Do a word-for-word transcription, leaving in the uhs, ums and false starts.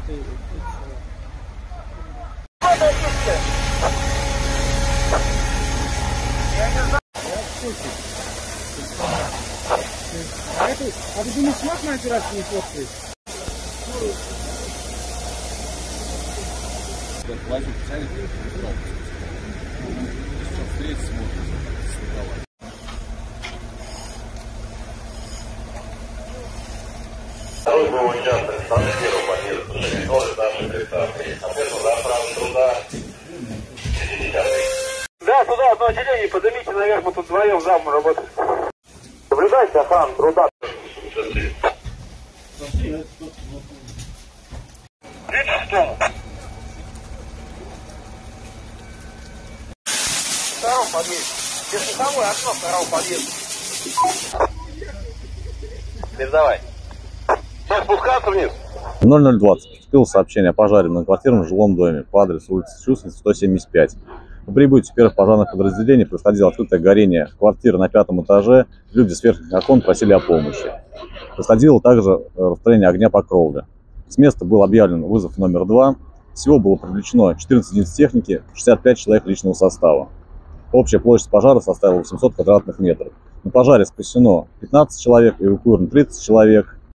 А ты думаешь, смог на операцию не фоткает? Возьму специально, встретиться смотрим. Просьба участвовать в санкциру подъезда, тоже наши представители. Соответственно, за право труда. Да, туда одно отделение, поднимите наверх, мы тут вдвоем замом работаем. Соблюдайте охрану труда. Втором подъезде. Если самое окно второго подъезда. Передавай. Сейчас спускаться вниз. ноль ноль двадцать. Поступило сообщение о пожаре в многоквартирном жилом доме по адресу улицы Чувственницы, сто семьдесят пять. По прибытию первых пожарных подразделений происходило открытое горение квартиры на пятом этаже. Люди с верхних окон просили о помощи. Происходило также распространение огня по кровле. С места был объявлен вызов номер два. Всего было привлечено четырнадцать единиц техники, шестьдесят пять человек личного состава. Общая площадь пожара составила восемьсот квадратных метров. На пожаре спасено пятнадцать человек, эвакуировано тридцать человек.